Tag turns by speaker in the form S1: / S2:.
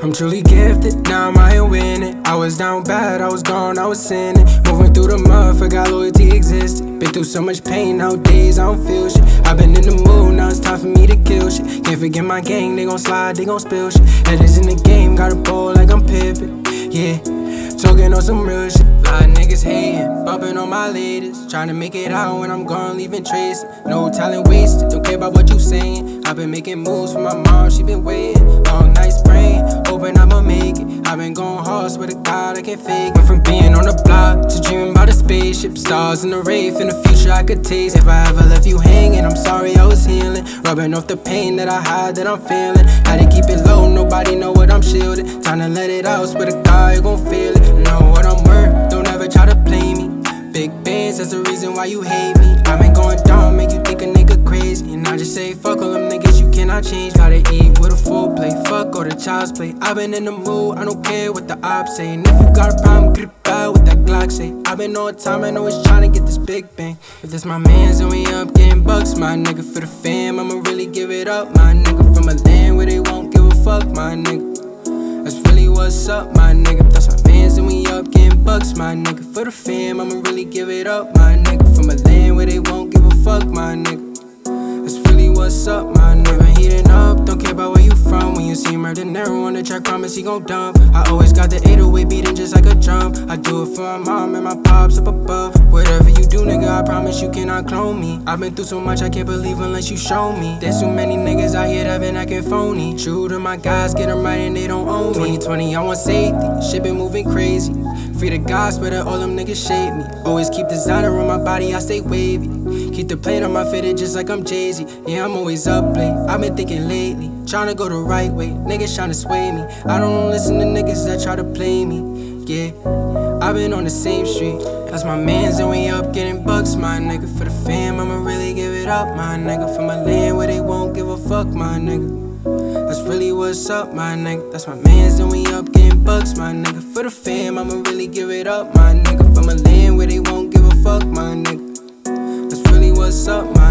S1: I'm truly gifted, now I'm out here winning. I was down bad, I was gone, I was sinning. Moving through the mud, forgot loyalty existed. Been through so much pain, nowadays I don't feel shit. I've been in the mood, now it's time for me to kill shit. Can't forget my gang, they gon' slide, they gon' spill shit. Headers in the game, got a ball like I'm Pippin. Yeah, talking on some real shit. Lot of niggas hating, bumping on my latest. Trying to make it out when I'm gone, leaving traces. No talent wasted, don't care about what you saying. I've been making moves for my mom, she been waiting. Long nights praying, hoping I'ma make it. I've been going hard, swear to God I can't fake it. Went from being on the block to dreaming about a spaceship. Stars in the rave, in the future I could taste. If I ever left you hanging, I'm sorry I was healing. Rubbing off the pain that I hide, that I'm feeling. Had to keep it low, nobody know what I'm shielding. Time to let it out, swear to God you gon' feel it. Know what I'm worth, don't ever try to play me. Big bands, that's the reason why you hate me. I been going down, make you think a nigga crazy. And I just say fuck all them niggas, you cannot change. Gotta eat with a full plate, fuck all the child's play. I been in the mood, I don't care what the ops say. And if you got a problem, get it out with that Glock say. I been on time, I know it's tryna get this big bang. If this my mans, then we up getting bucks. My nigga for the fam, I'ma really give it up. My nigga from a land where they won't give a fuck. My nigga, that's really what's up, my nigga. If that's my mans, then we up getting bucks. My nigga for the fam, I'ma really give it up. My nigga from a land where they won't give a fuck. My nigga, that's really what's up, my nigga. Heating up, don't care about where you from. When you see Murder Nero on the track, promise he gon' dump. I always got the 808 beating just like a drum. I do it for my mom and my pops up above. Whatever you do, nigga, I promise you cannot clone me. I've been through so much, I can't believe unless you show me. There's too many niggas out here that been acting phony. True to my guys, get them right and they don't own me. 2020, I want safety, shit been moving crazy. Free the gods, better all them niggas shade me. Always keep designer on my body, I stay wavy. Keep the plate on my fitted just like I'm Jay-Z. Yeah, I'm always up late, I've been thinking lately. Tryna go the right way, niggas tryna sway me. I don't listen to niggas that try to play me. Yeah, I've been on the same street. That's my mans and we up getting bucks. My nigga for the fam, I'ma really give it up. My nigga from my land where they won't give a fuck. My nigga, that's really what's up, my nigga. That's my mans and we up getting bucks. My nigga for the fam, I'ma really give it up. My nigga from a land where they won't give a fuck. My nigga, that's really what's up, my